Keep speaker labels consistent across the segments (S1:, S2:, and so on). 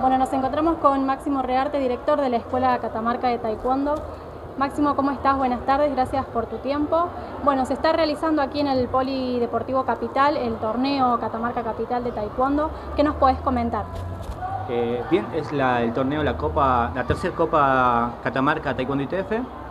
S1: Bueno, nos encontramos con Máximo Rearte, director de la Escuela Catamarca de Taekwondo. Máximo, ¿cómo estás? Buenas tardes, gracias por tu tiempo. Bueno, se está realizando aquí en el Polideportivo Capital el torneo Catamarca Capital de Taekwondo. ¿Qué nos podés comentar?
S2: Bien, es el torneo, la tercera Copa Catamarca Taekwondo ITF,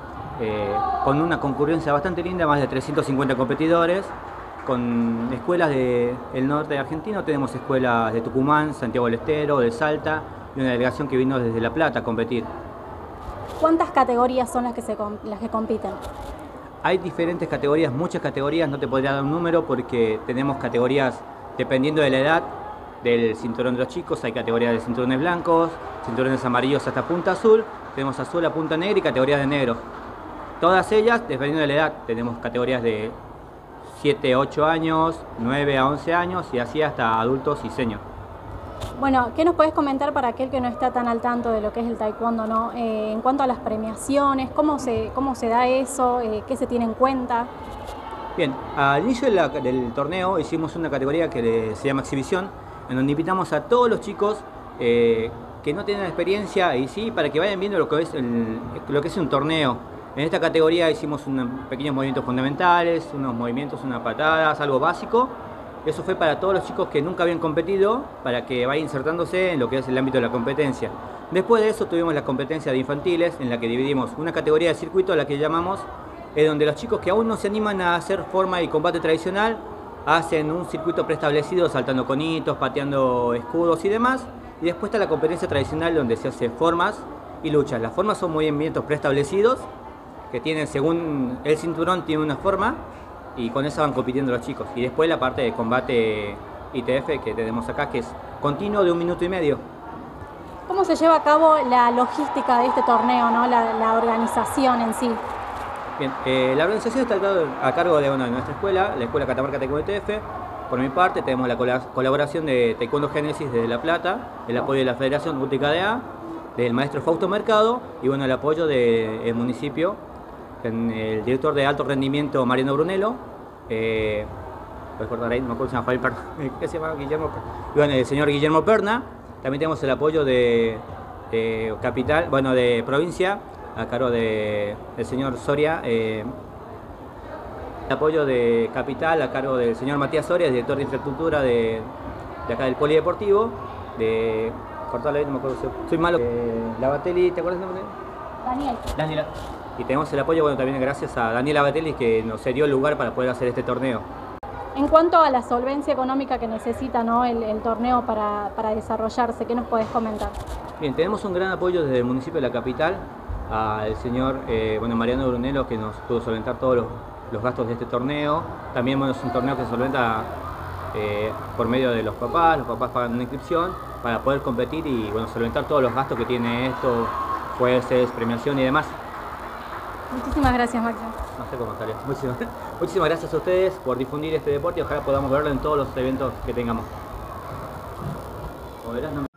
S2: con una concurrencia bastante linda, más de 350 competidores, con escuelas del norte de Argentina. Tenemos escuelas de Tucumán, Santiago del Estero, de Salta y una delegación que vino desde La Plata a competir.
S1: ¿Cuántas categorías son las que compiten?
S2: Hay diferentes categorías, muchas categorías, no te podría dar un número porque tenemos categorías dependiendo de la edad del cinturón de los chicos. Hay categorías de cinturones blancos, cinturones amarillos hasta punta azul, tenemos azul a punta negra y categorías de negro. Todas ellas, dependiendo de la edad, tenemos categorías de 7 a 8 años, 9 a 11 años y así hasta adultos y senior.
S1: Bueno, ¿qué nos puedes comentar para aquel que no está tan al tanto de lo que es el taekwondo, ¿no? En cuanto a las premiaciones, ¿cómo se da eso? ¿Qué se tiene en cuenta?
S2: Bien, al inicio del torneo hicimos una categoría que se llama exhibición, en donde invitamos a todos los chicos que no tienen experiencia y sí, para que vayan viendo lo que es un torneo. En esta categoría hicimos unos pequeños movimientos fundamentales, unos movimientos, unas patadas, algo básico. Eso fue para todos los chicos que nunca habían competido, para que vayan insertándose en lo que es el ámbito de la competencia. Después de eso tuvimos la competencia de infantiles, en la que dividimos una categoría de circuito, a la que llamamos, donde los chicos que aún no se animan a hacer forma y combate tradicional, hacen un circuito preestablecido, saltando conitos, pateando escudos y demás. Y después está la competencia tradicional, donde se hace formas y luchas. Las formas son movimientos preestablecidos, que tienen, según el cinturón, tiene una forma, y con esa van compitiendo los chicos. Y después la parte de combate ITF que tenemos acá, que es continuo de 1 minuto y medio.
S1: ¿Cómo se lleva a cabo la logística de este torneo, ¿no? La organización en sí?
S2: Bien, la organización está a cargo de nuestra escuela, la Escuela Catamarca Taekwondo ITF. Por mi parte tenemos la colaboración de Taekwondo Génesis desde La Plata, el apoyo de la Federación UTKDA, del maestro Fausto Mercado y bueno, el apoyo del municipio, el director de alto rendimiento Mariano Brunello, el señor Guillermo Perna. También tenemos el apoyo de capital, bueno, de provincia, a cargo del señor Soria, el apoyo de capital a cargo del señor Matías Soria, director de infraestructura de acá del Polideportivo, de Cortale, no me acuerdo, soy malo, Lavatelli, ¿te acuerdas el nombre? Daniela. Y tenemos el apoyo, bueno, también gracias a Daniela Batelli, que nos dio el lugar para poder hacer este torneo.
S1: En cuanto a la solvencia económica que necesita, ¿no? el torneo para desarrollarse, ¿qué nos podés comentar?
S2: Bien, tenemos un gran apoyo desde el municipio de la capital, al señor Mariano Brunello, que nos pudo solventar todos los gastos de este torneo. También bueno, es un torneo que se solventa por medio de los papás pagan una inscripción para poder competir y bueno, solventar todos los gastos que tiene esto, jueces, premiación y demás.
S1: Muchísimas gracias, Máximo.
S2: No sé cómo salió. Muchísimas gracias a ustedes por difundir este deporte y ojalá podamos verlo en todos los eventos que tengamos.